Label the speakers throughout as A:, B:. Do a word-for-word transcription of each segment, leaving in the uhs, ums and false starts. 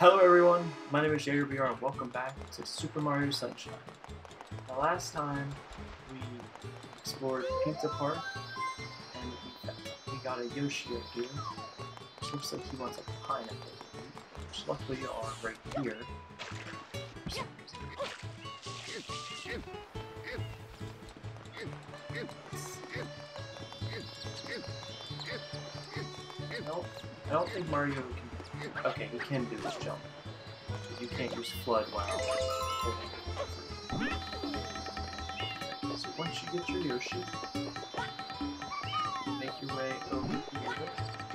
A: Hello everyone, my name is Jager B R and welcome back to Super Mario Sunshine. The last time we explored Pizza Park and we, we got a Yoshi up here, which looks like he wants a pineapple, which luckily are right here for some reason. Nope, I don't think Mario can. Okay, he can do his jump. You can't use FLUDD while holding it. So once you get your Yoshi, make your way over here.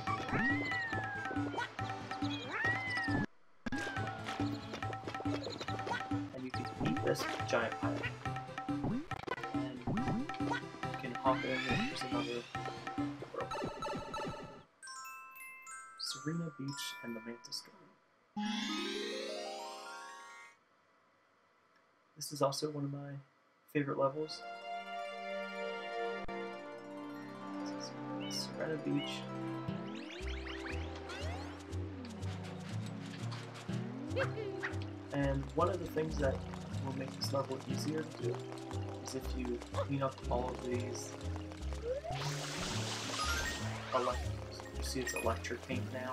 A: And you can eat this giant pineapple. And you can hop in and there's another world. Serena Beach and the Mantis Garden. This is also one of my favorite levels. This is Serena Beach. And one of the things that will make this level easier to do is if you clean up all of these electric. You see it's electric paint now.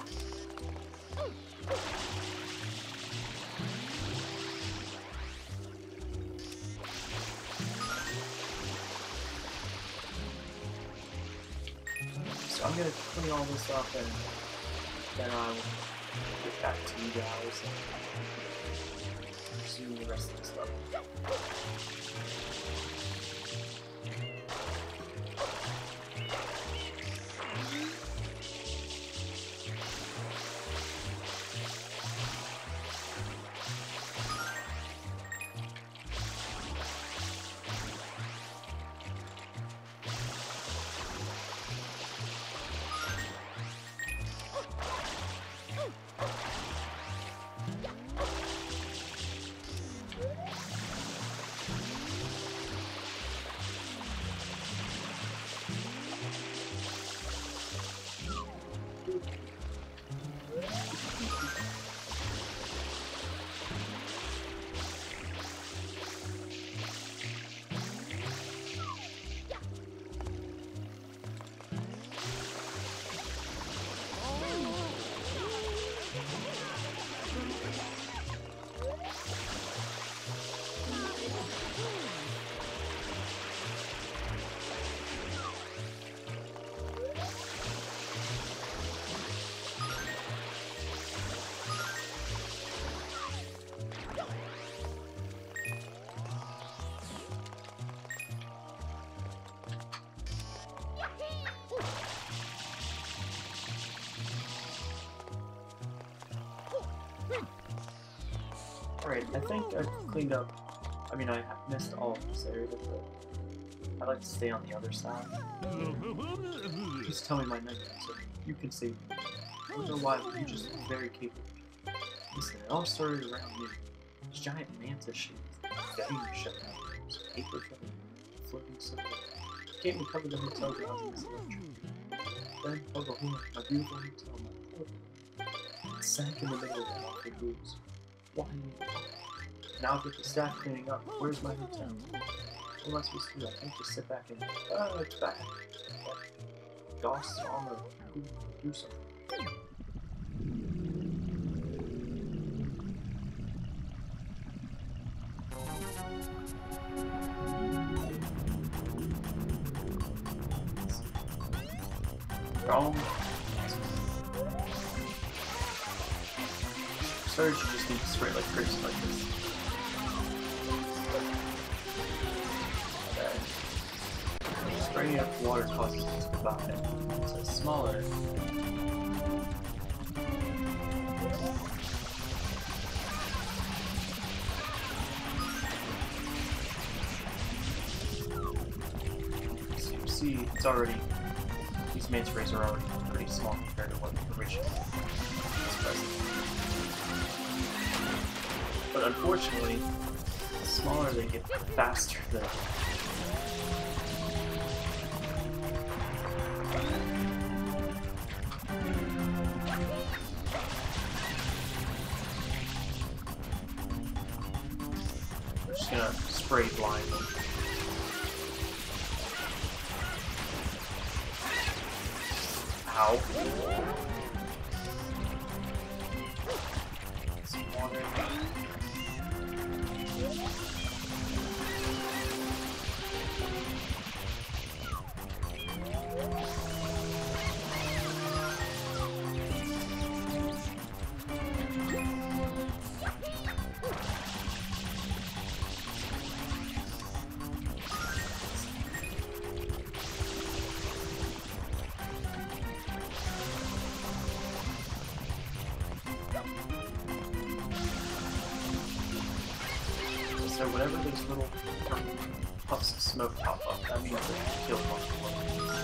A: So I'm going to clean all this up and then I'll get back to you guys and resume the rest of this level. Alright, I think I've cleaned up, I mean I missed all of this area, but I like to stay on the other side. Just tell me my name so you can save me. I don't know why, but you're just very capable. Listen, it all started around you. These giant mantis shapes, getting your shut down, paper trail, floating somewhere. Can't recover the hotel grounds in this electricity. Then, Oklahoma, my beautiful hotel, my poor. It sank in the middle of the awful blues. Why me? Now with the staff cleaning up, where's my hotel? What am I supposed to do? I can't just sit back and, oh, it's back. Goss on the, do something. Wrong. Surge, you just need to spray like crazy like this. Okay. Spraying up water causes it to revive. So it's smaller. So you see, it's already, these manta rays are already pretty small compared to what originally was present. But unfortunately, the smaller they get, the faster the just gonna spray blindly. Ow. Some water. So whenever those little puffs of smoke pop up, that means that you killed one of them.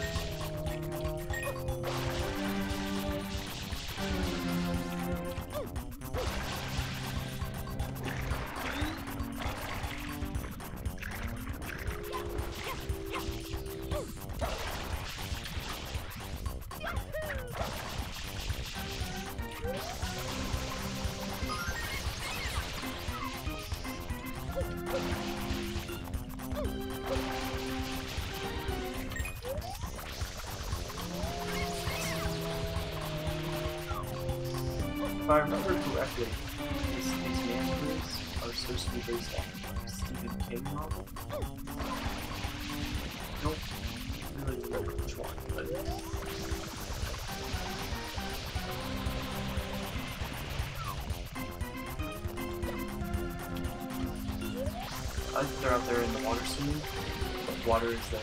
A: If I remember correctly, these, these managers are supposed to be based off of a Stephen King novel. I don't really remember which one, but I think they're out there in the water soon, but water is there.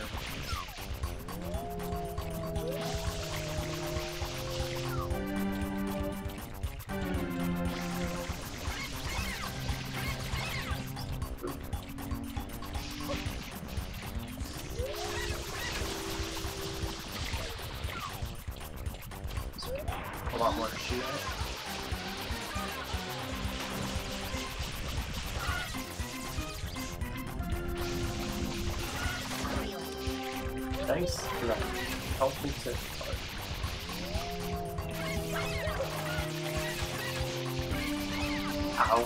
A: A lot more to shoot at. Thanks for that helpful tip. Ow.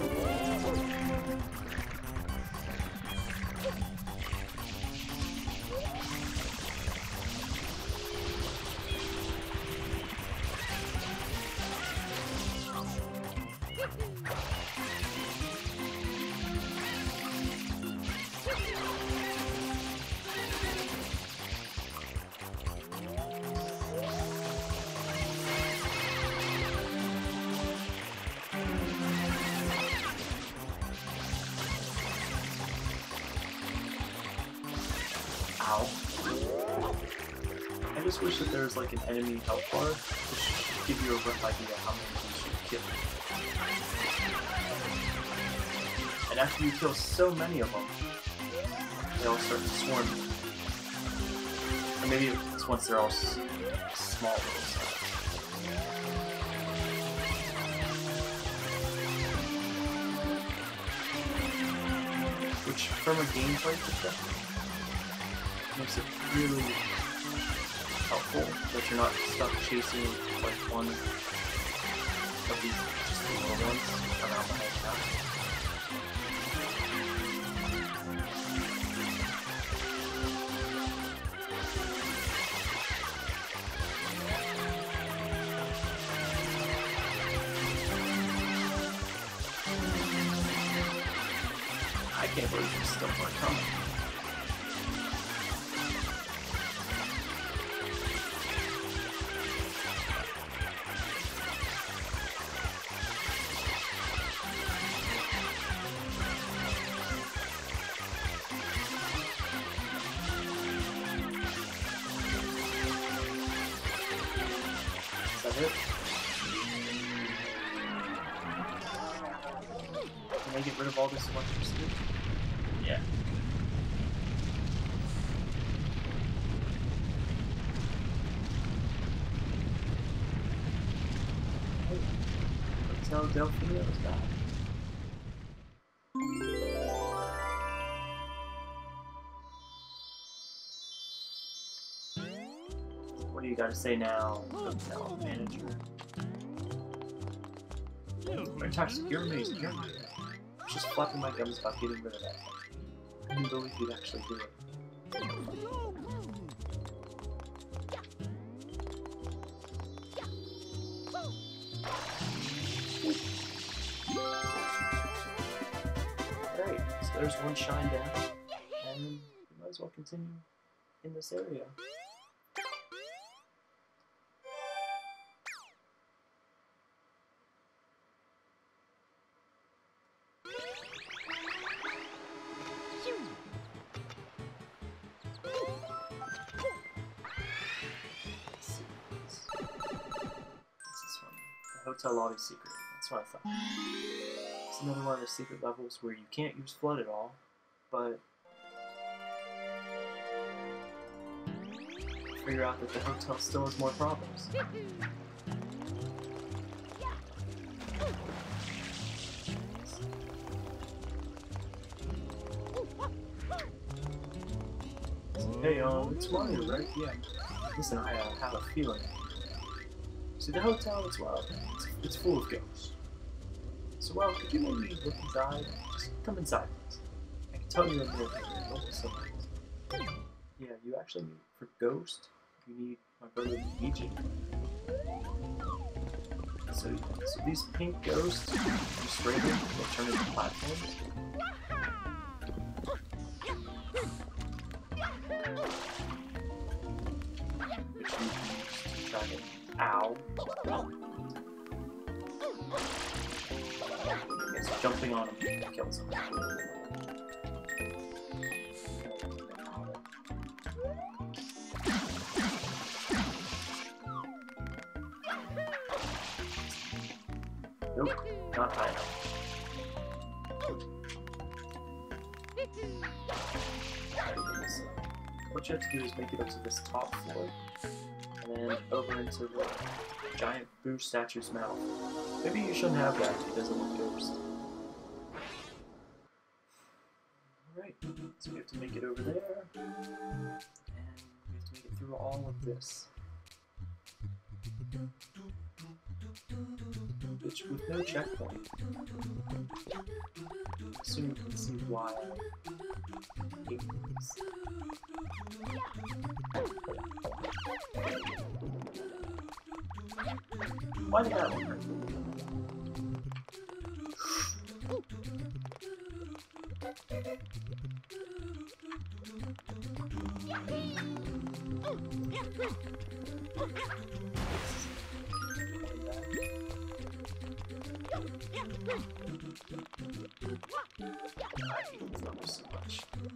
A: Ow. I just wish that there was like an enemy health bar to give you a rough idea how many you should kill. And after you kill so many of them, they all start to swarm you. Or maybe it's once they're all s small little size. Which, from a gameplay perspective, makes it really helpful that you're not stuck chasing like one of these just the little ones around the whole time. I can't believe there's still more coming. Is that it? Can I get rid of all this electricity? Yeah. Hotel Delphia is back. What do you got to say now, hotel manager? Fantastic, you're amazing, you're amazing. was just flapping my gums about getting rid of that thing. I couldn't believe you'd actually do it. Alright, so there's one shine down, and we might as well continue in this area. Hotel lobby secret. That's what I thought. It's another one of the secret levels where you can't use flood at all, but figure out that the hotel still has more problems. Hey, um, it's Mario, right? Yeah. Listen, I uh, have a feeling. See, the hotel as well, it's, it's full of ghosts. So, well, could you maybe look inside? Just come inside, please. I can tell you in there, don't be so nice. Yeah, you actually need, for Ghost, you need my brother Luigi. So, so these pink ghosts, you spray them, they'll turn into platforms. Which you can use to try to... Ow. Okay, so jumping on him kills him. Nope, not high enough. So what you have to do is make it up to this top floor. And then over into the giant Boo statue's mouth. Maybe you shouldn't have that if it doesn't look ghost. Alright, so we have to make it over there. And we have to make it through all of this. Which with no checkpoint. I assume you can see why I hate these. Why did that work? I hate these numbers so much.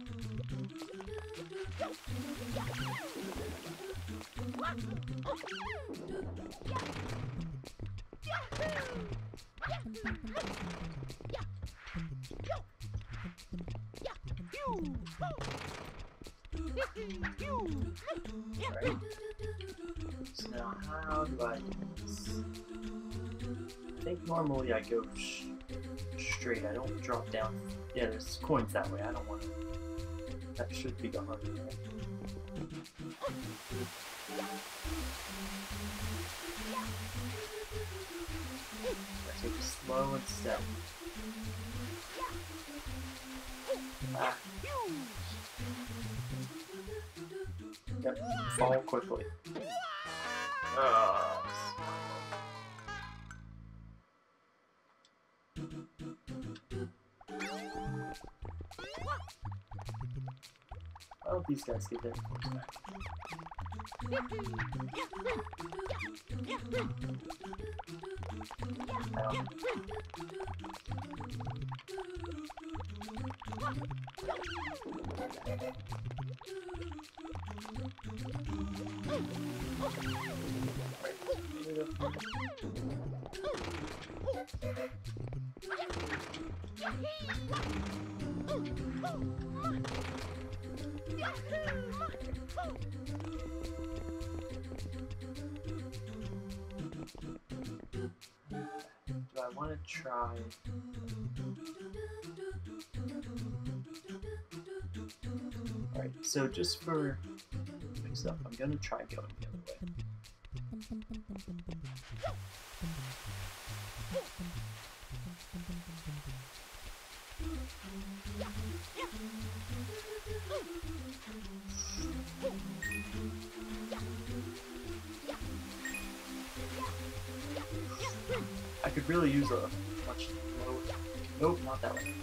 A: Right. So now how do I do this? I think normally I go sh straight, I don't drop down. Yeah, there's coins that way, I don't want to. That should be the harder way. I take it slow and steady. Ah. Yep, fall quickly. Oh. I hope these guys get their coins back. Um. Do I want to try? Alright, so just for mix up, I'm gonna try going the other way. I could really use a much low. Nope, not that one.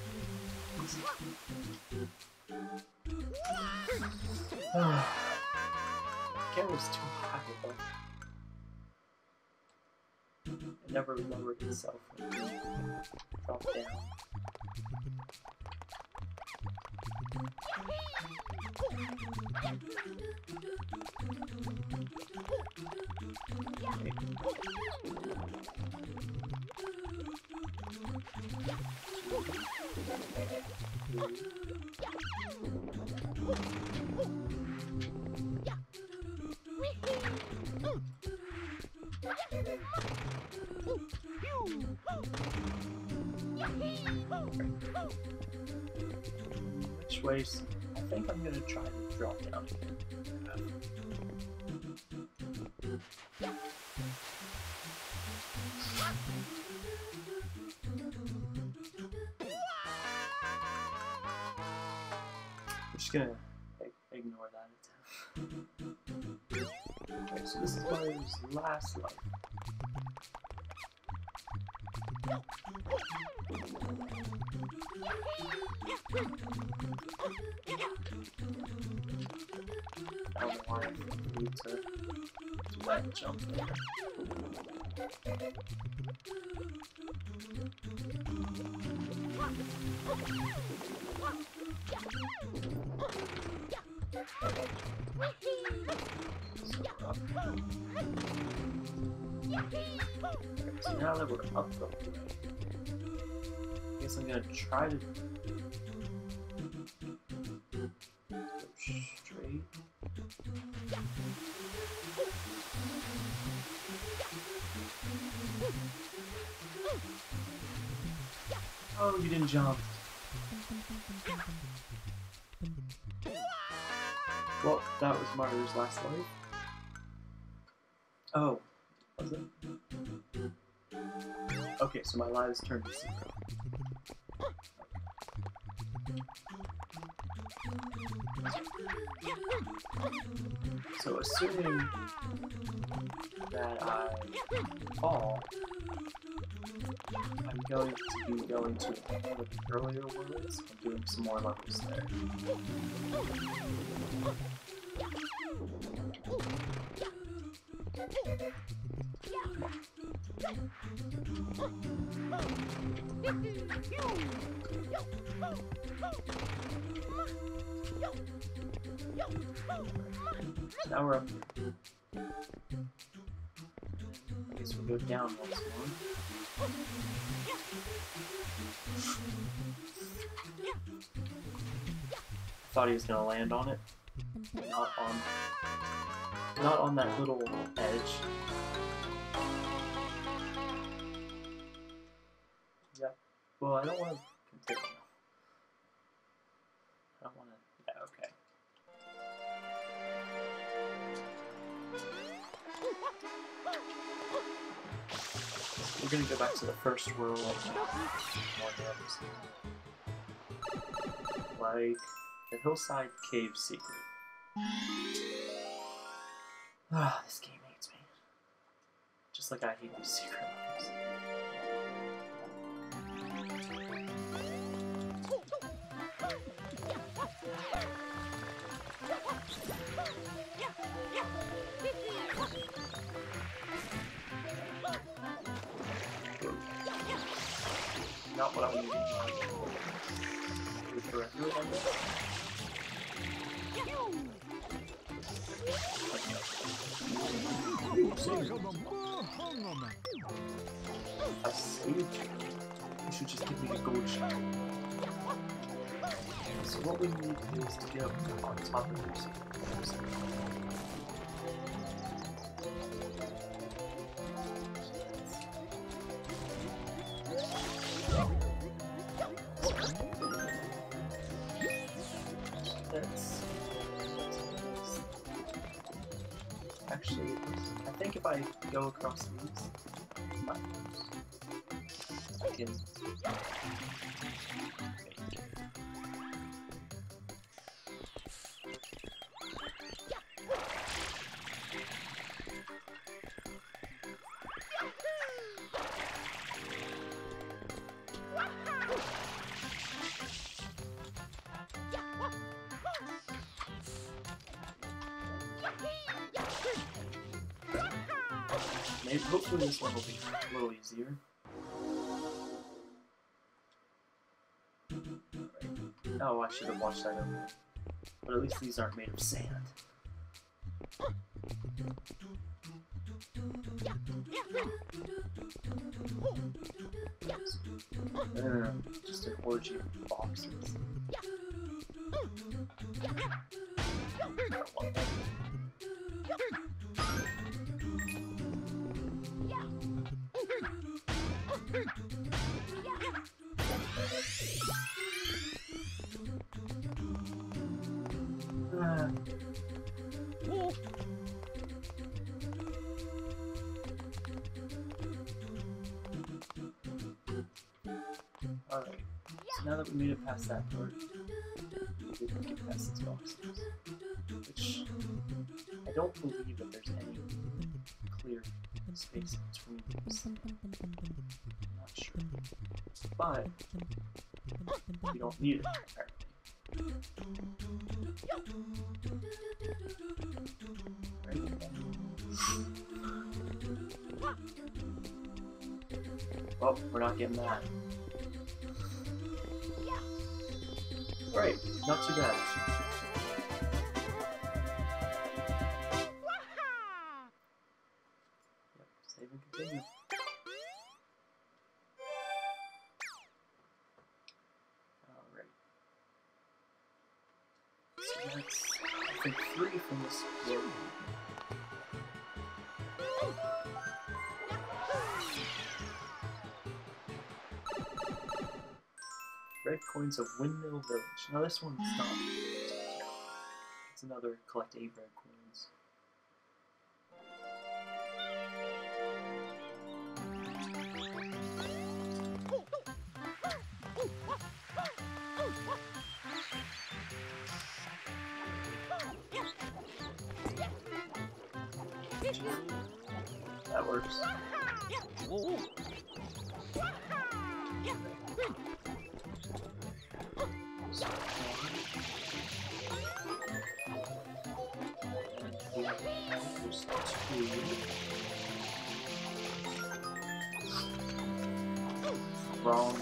A: Cat was too high though. It never lowered itself and dropped down. Which way? I think I'm gonna try to drop down again. I'm just gonna ignore that attempt. Okay, so this is Mario's last life. I don't know why I need to do that jump there. So now that we're up the way, I guess I'm gonna try to go straight. Oh, you didn't jump. Well, that was Mario's last life. Oh, was it? Okay, so my lives turned to zero. So assuming that I fall, I'm going to be going to one of the earlier worlds and doing some more levels there. So now we're up here. I guess we'll go down once more. Thought he was gonna land on it. Not on not on that little edge. Yeah. Well, I don't want to continue. I don't want to. Yeah. Okay. We're gonna go back to the first world. Like the Hillside Cave Secret. Ah, this game hates me. Just like I hate these secret levels. Not what I needed. Directly on this. I saved you. You should just give me the gold shell. So what we need is to get up on top of this. That's, actually, I think if I go across these platforms, can. Maybe, hopefully this one will be a little easier. Oh, I should have watched that over. But at least these aren't made of sand. Uh, just an orgy of boxes. Uh, Alright, so now that we made it past that part, we can get past these boxes. Which, I don't believe that there's any clear space between these. I'm not sure. But, we don't need it, apparently. Well, we're not getting that. Alright, not too bad. Yep, save and continue. Alright. So that's, I think, three from this floor. Red coins of Windmill Village. Now this one's not. It's another collect eight red coins. That works. There's two. Wrong.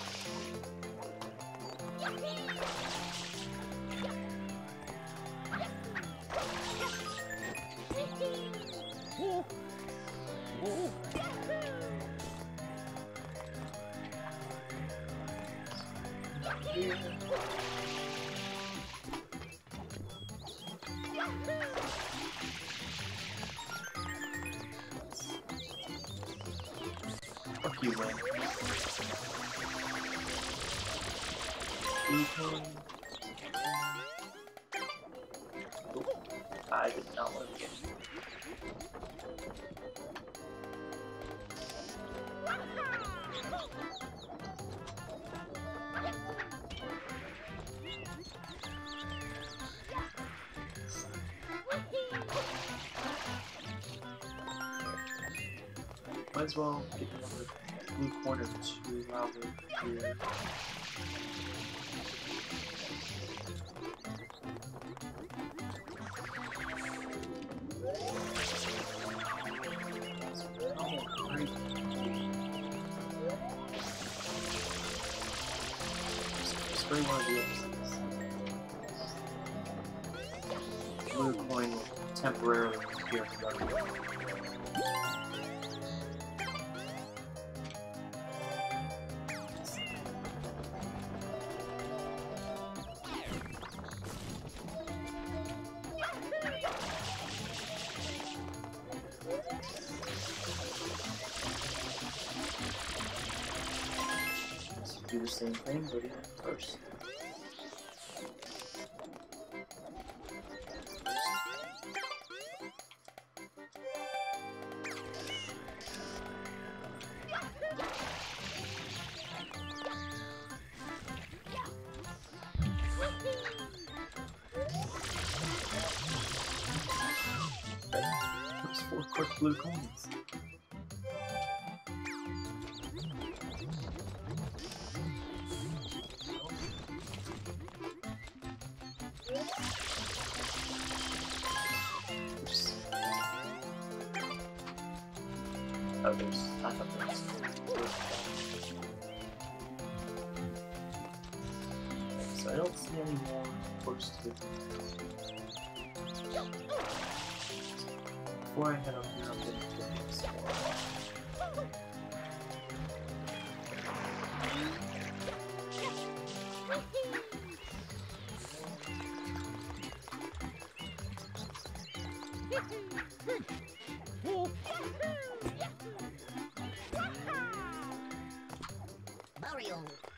A: Here. Fuck you, Wayne. Blue coin. Oh, I did not want to get it. Might as well get another blue corner to allow me here. Oh, great. Spray one of the opposites. Blue coin will temporarily appear forever. Do the same thing, but in first. quick blue coins. Oops. Oh, there's. I thought there was. So I don't see any more close to it. Before I head up here, I'm going to get this more.
B: Mario.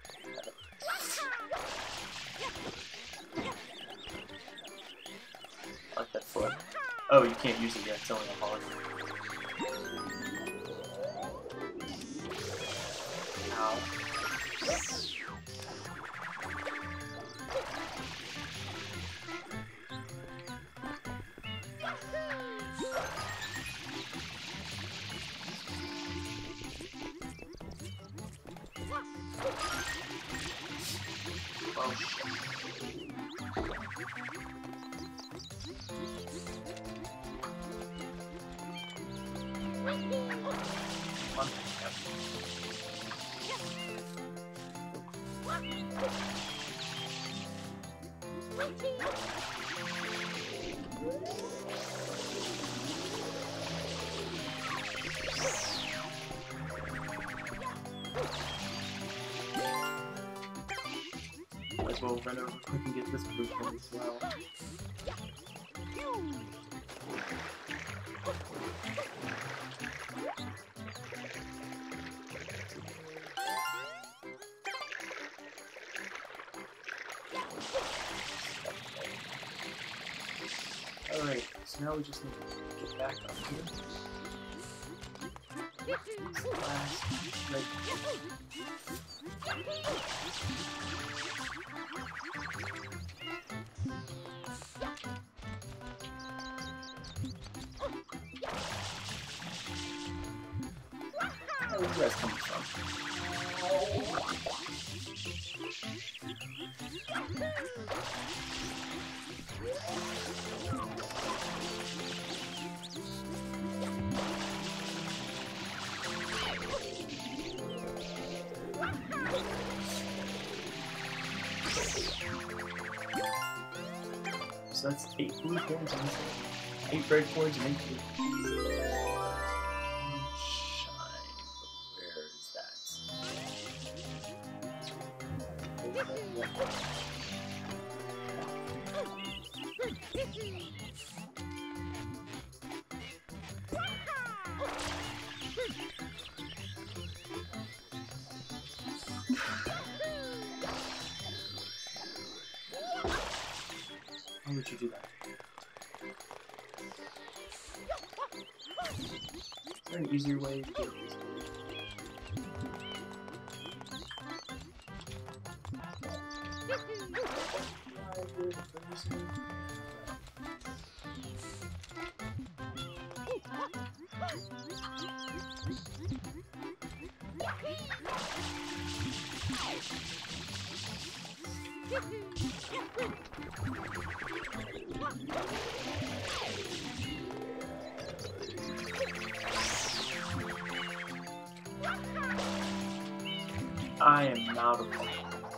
A: I like that foot. Oh, you can't use it yet, it's only a hard. Ow. Oh shit. One Might as well run over quick and get this blue coin as well. Alright, so now we just need to get back up here. Last, like, where are you guys coming from? So that's eight blue coins and eight red coins and eight blue. Shine. Where is How would you do that? Is there an easier way to do this? I am not a pro.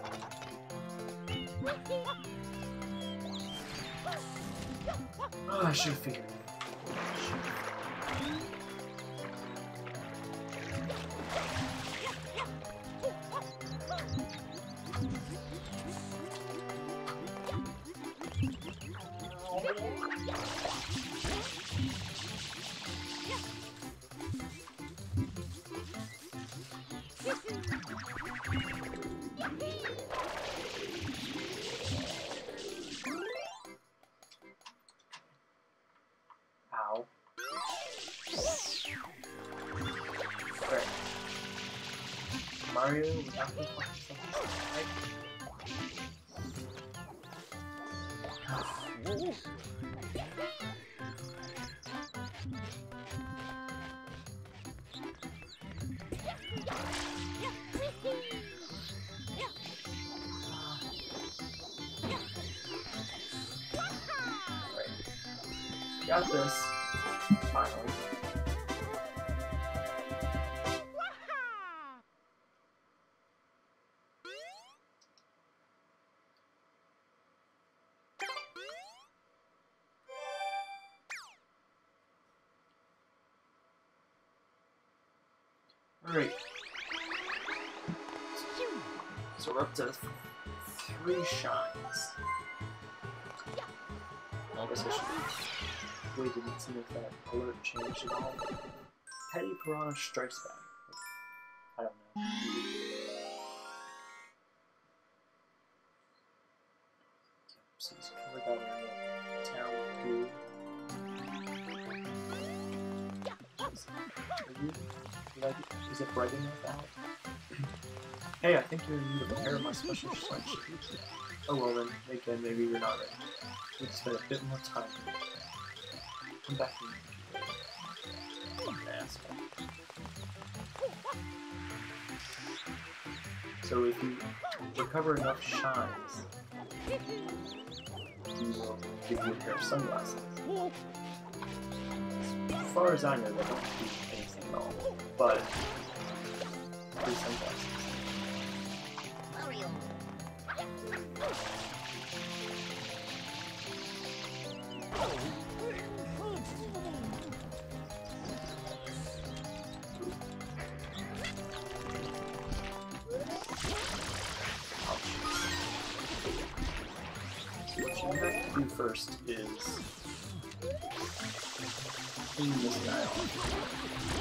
A: Oh, I should have figured it Ow. Alright. Mario without the fucking Got this. Finally. Alright. So we're up to three shines. I guess I should wait to see if that alert changed at all. Petty Piranha Strikes Back. I don't know. So he's covered that area. Town Goo. Is it bright enough out? Hey, I think you're in need of a pair of my special sunshades. Oh well then, again, maybe you're not ready. We'll spend a bit more time. Come back to me. Asshole. So if you recover enough shines, you will give you a pair of sunglasses. As far as I know, they don't do anything at all, but free sunglasses. What you have to do first is clean this guy off.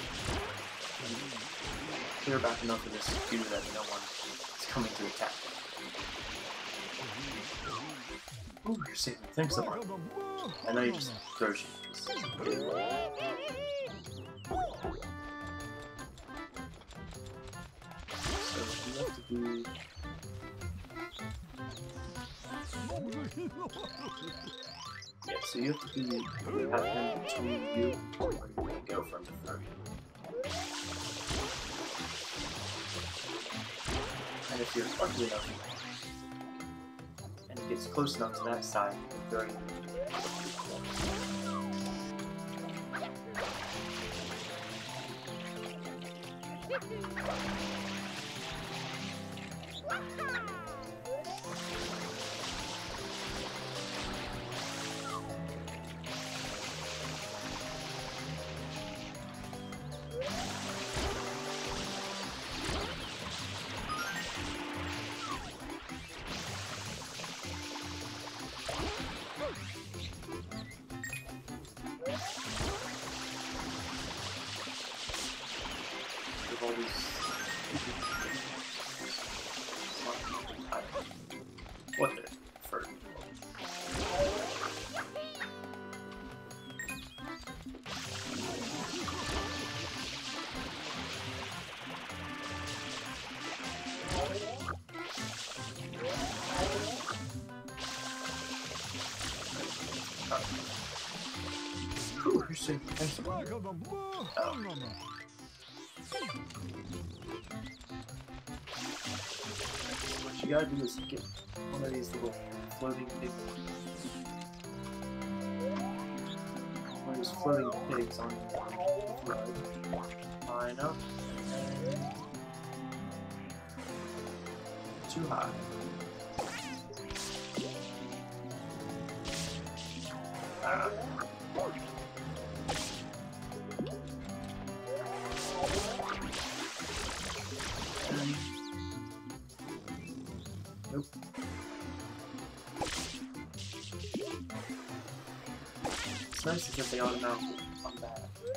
A: And clear back enough of this goo that no one is coming to attack. Ooh, you're saving. Thanks a lot. I know you just throw shit. So you have to do. Yeah, so you have to be have him between you or you can go from the throw you. And if you're lucky enough and it gets close enough to that side, you can throw you. All these what the for Ooh, you're saying thanks a lot. Oh. What you gotta do is get one of these little floating pigs. One of those floating pigs on the road. Line up. And too high. Ah. Nope. It's nice is that they automatically come back.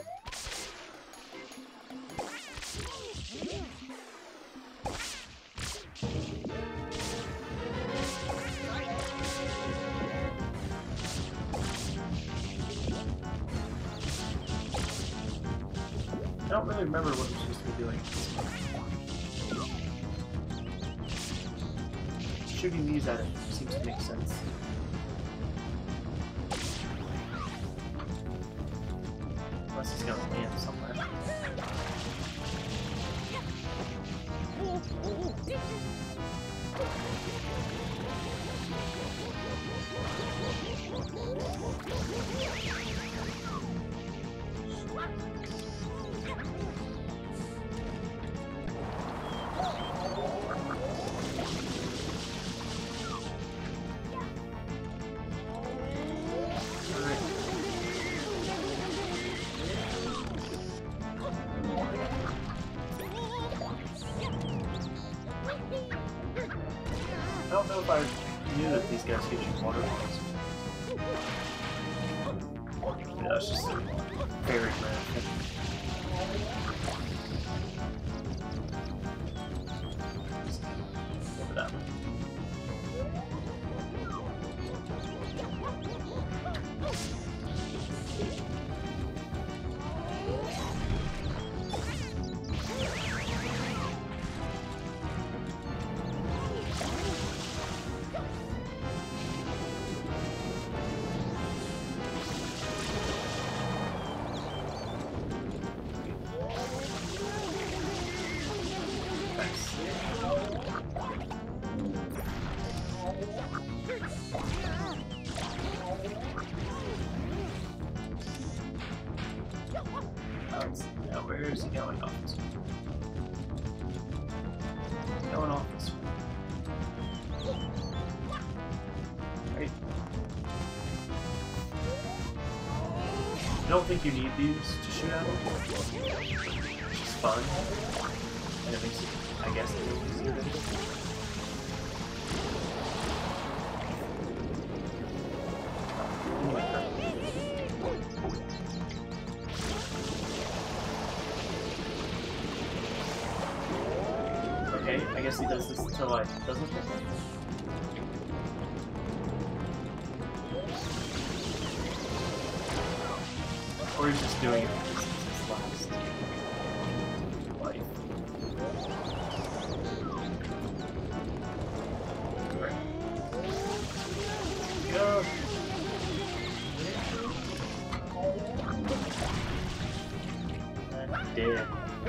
A: I don't really remember what I'm supposed to be doing. Shooting these at it seems to make sense. Unless it's gonna land somewhere. don't know if I knew that these guys get you water balls. Yeah, that's just a very rare thing. Over that one. Now, where is he going off this way? Going off this way. Right. I don't think you need these to shoot at them. It's just fun. And it makes it, I guess, a little easier to do. Okay, I guess he does this until like doesn't hit him. Or he's just doing it because it's his last life. Right. Go! And dead.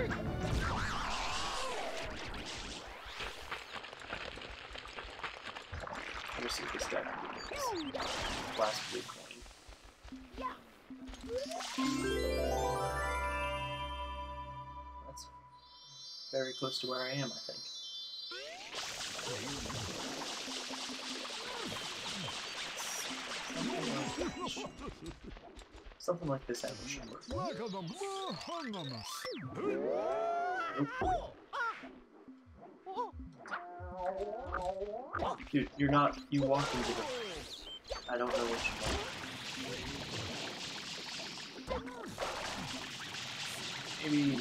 A: Let's see if this guy can do this. Last blue coin. That's very close to where I am, I think. Something like this ambush should work. Dude, you're not. You walk into the. I don't know what you want. Maybe.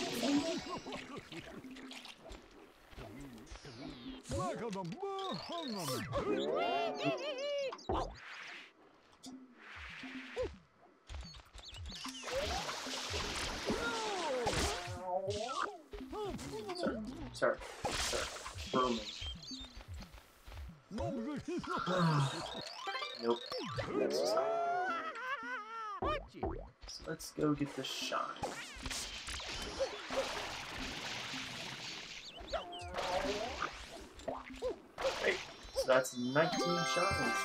A: Sorry, sorry, sorry. Roman. Nope. That's just not. So let's go get the shine. Great. So that's nineteen shines.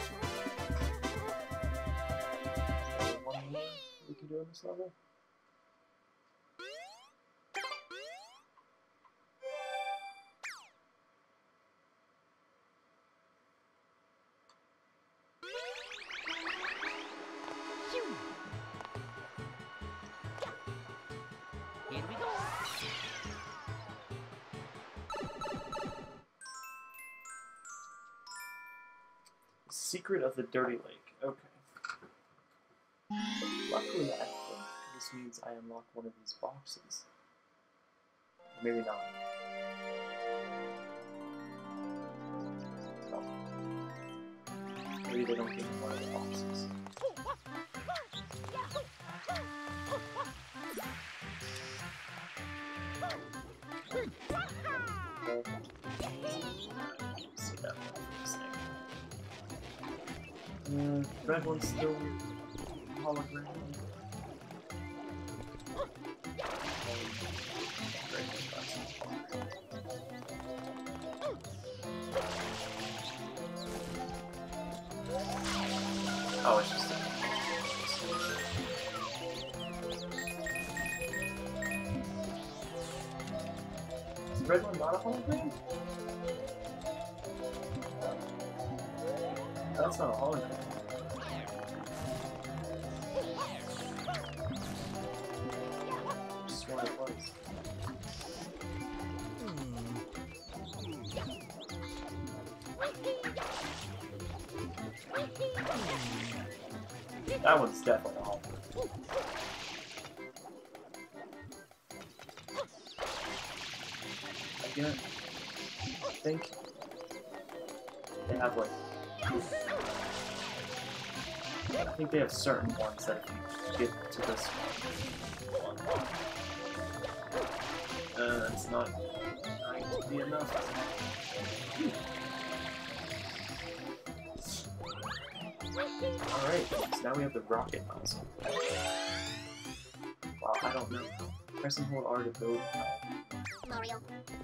A: One more we can do on this level.
B: Here we go.
A: Secret of the Dirty Lake. Okay. Luckily, I think this means I unlock one of these boxes. Maybe not. No. Maybe they don't give me one of the boxes. See that one. Uh, red one's still hologram. Oh, it's just a... Is the red one not a hologram? That's not a hologram. I swear it was. That one's definitely off. Again, I think they have like, I think they have certain ones that if you get to this one, uh, it's not going to be enough. Alright, so now we have the rocket nozzle. Wow, I don't know. Press and hold R to build.
B: Mario.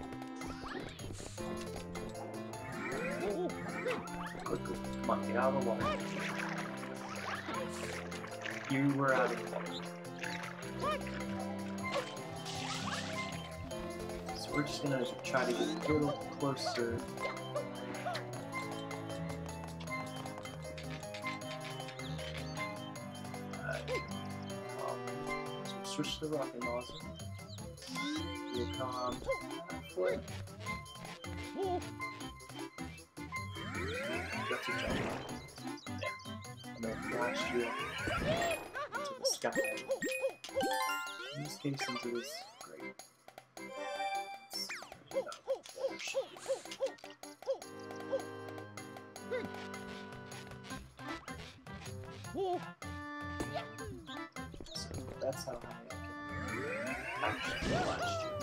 A: Quickly. Come on, get out of the water. You were out of the water. So we're just gonna try to get a little closer. Switch to the rocket nozzle. We'll come halfway. Got to jump. Yeah. And then flash you into the sky. In this case, into this grate. So that's how high I can actually flash you.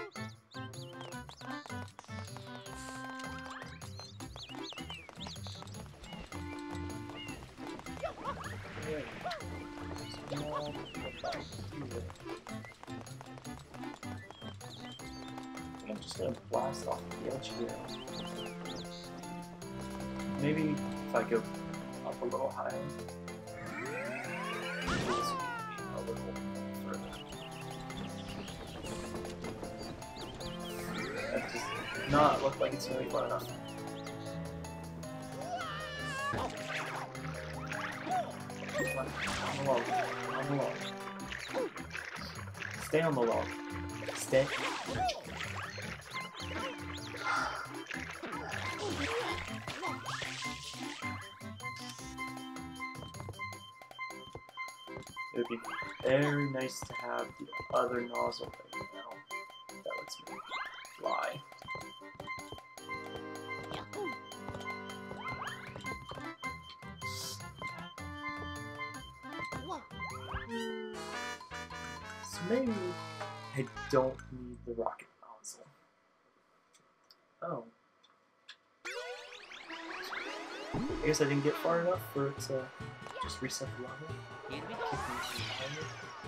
A: Okay. So now we'll go back here. I'm just gonna blast off the edge here. Maybe if I go up a little higher. This will be a little further. That does not look like it's really far enough. Come on, on the log. On the log. Stay on the log. Stay. It would be very nice to have the other nozzle right now that lets me fly. So maybe I don't need the rocket nozzle. Oh. I guess I didn't get far enough for it to just reset the level.
B: Here we
A: Kick
B: go.
A: me behind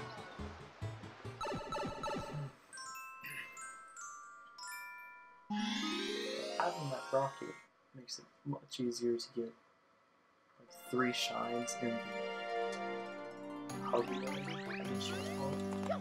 A: it. Having that rocket makes it much easier to get like three shines in the hub. I guess you would call it.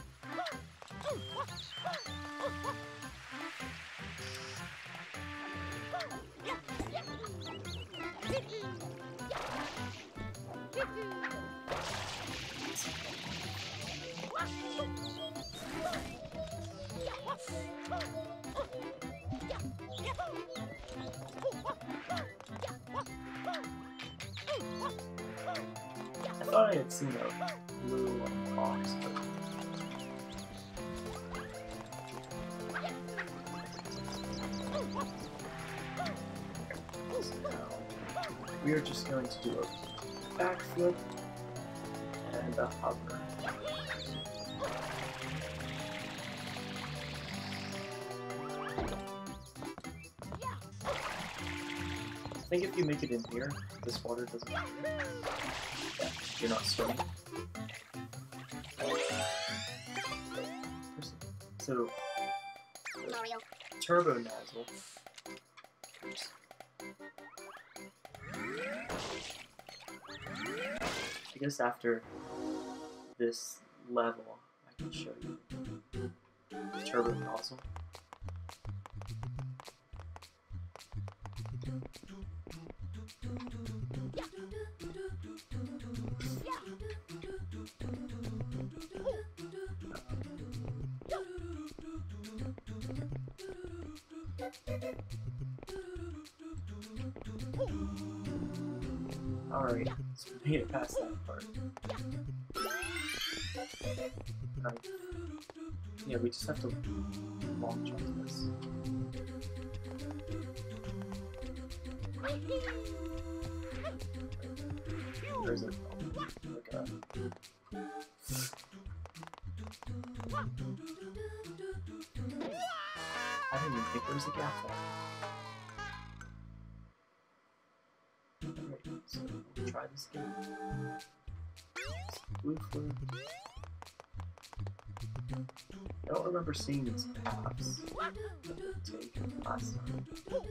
A: I thought I had seen a blue um, box, but so now we are just going to do a backflip and a hover. I think if you make it in here, this water doesn't matter. Yeah, you're not swimming. So,
B: Mario.
A: turbo nozzle. I guess after this level, I can show you the turbo nozzle. Alright, so we made it past that part. Right. Yeah, we just have to long jump this. There's a like a I didn't even think there was a gap there. Alright, so we'll try this again. Blue flip. I don't remember seeing these paths that we take last time.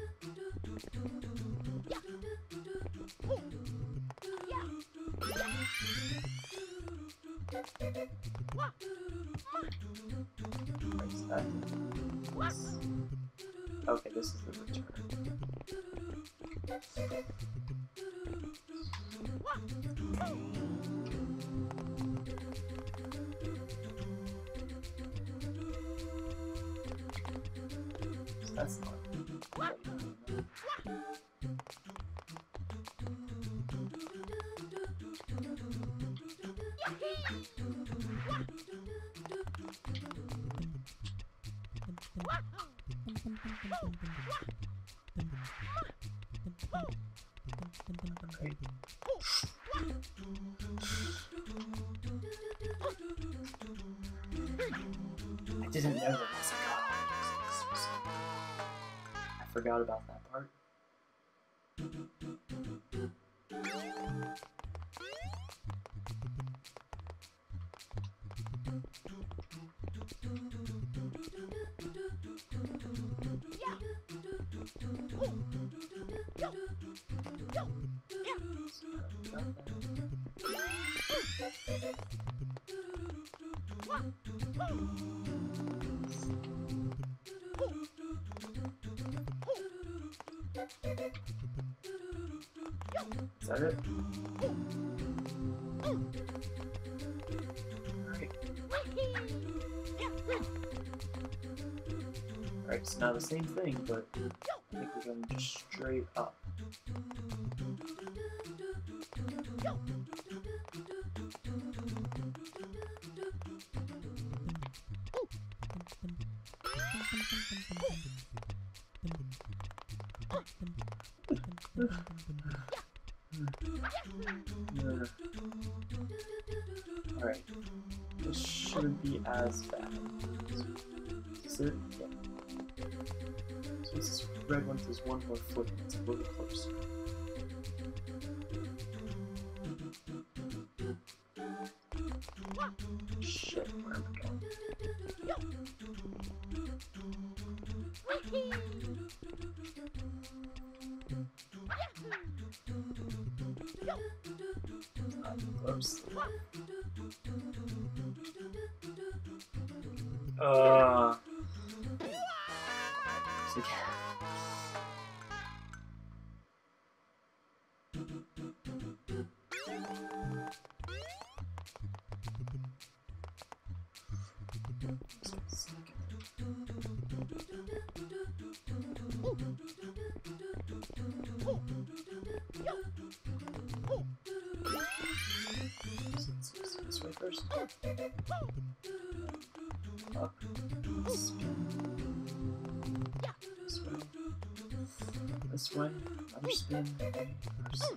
A: Right, so that is... Okay, this is the return. So that's not... Great. I didn't know that was a god. I forgot about that part. Is that it? Alright. Alright, so now the same thing, but I think we're going just straight up. Yeah. Alright. This shouldn't be as bad. Is it? Yeah. So this red one does one more flip, it's a little closer. Shit, where am I going? Close. Uh. So, this way first. Up. Spin. This way. This way. Another spin. Another spin.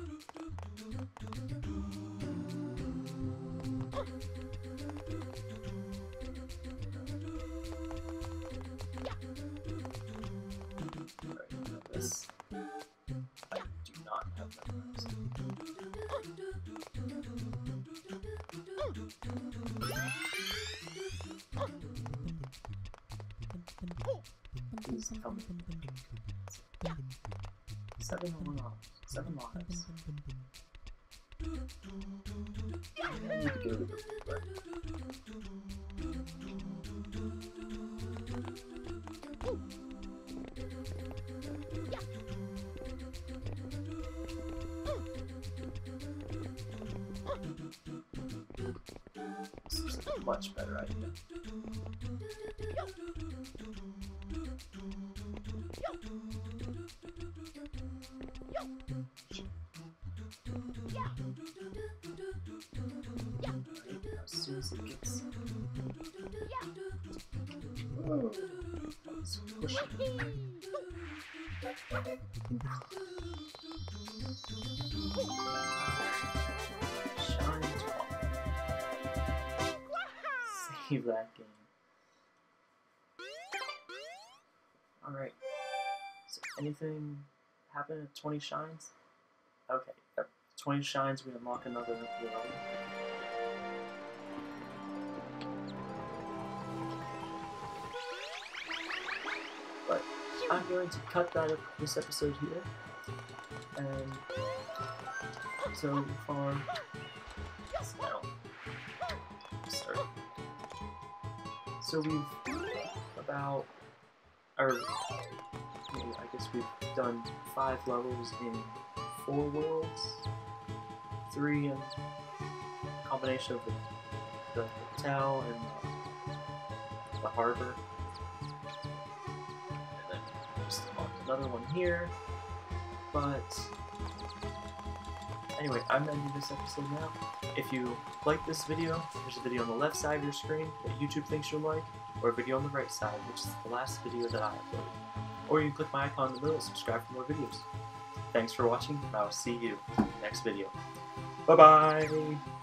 A: Alright, now this. I do not have memorized. Please tell me. Seven lives. Seven lives. I need to go to the right. This is a much better idea. As soon as it gets... Oh, it's pushing. Shine top. Save that game. Alright. So anything happen at twenty shines? Okay, yep. twenty shines, we unlock another level. But I'm going to cut that up this episode here. And so far, so, sorry. So we've about, or I guess we've done five levels in four worlds, three in a combination of the, the hotel and the, the harbor, and then just another one here. But anyway, I'm ending this episode now. If you like this video, there's a video on the left side of your screen that YouTube thinks you'll like, or a video on the right side, which is the last video that I uploaded. Or you can click my icon in the middle and subscribe for more videos. Thanks for watching, and I'll see you in the next video. Bye bye!